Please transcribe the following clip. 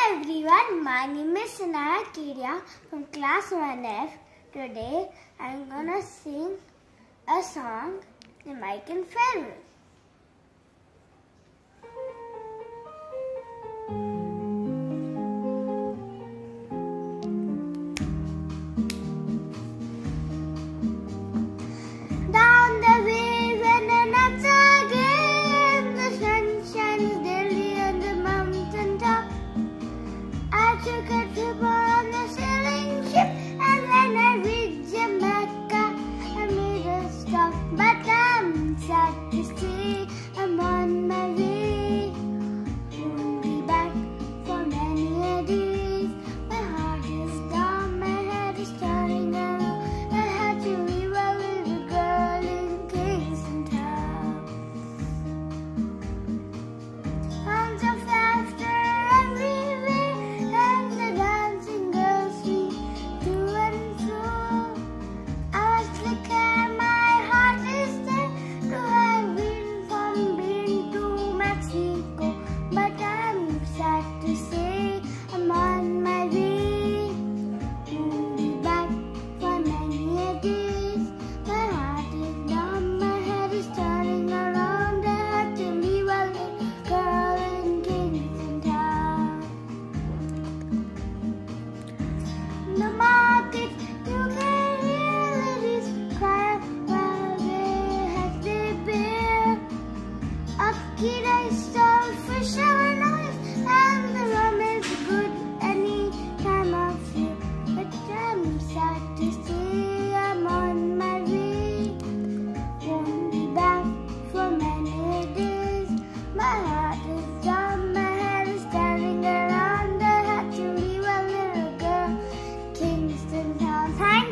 everyone, my name is Sanaya from class 1F. Today I'm gonna sing a song, Jamaican Farewell. Down the way when the nights again, the sun shines daily on the mountain top. I took a trip on a sailing ship, and when I reached Jamaica, I made a stop. But I'm sad to say I'm on my way. Won't be back for many days. My heart is down, my head is turning around. I had to leave a little girl in Kingston Town. Sounds of laughter everywhere, and the dancing girls swing to and fro. I was like, my heart is there to have been from being to Mexico. But I'm sad to say I'm on my way. Won't be back for many days. My heart is down, my head is turning around. I had to leave a little girl in Kingston Town. In the market, you can hear ladies cry while they have their beer. A kid I saw fish are nice, and the rum is good any time of year. But I'm sad to say I'm on my way. Won't be back for many days. My heart is down, my head is turning around. I had to leave a little girl, Kingston Town. Thank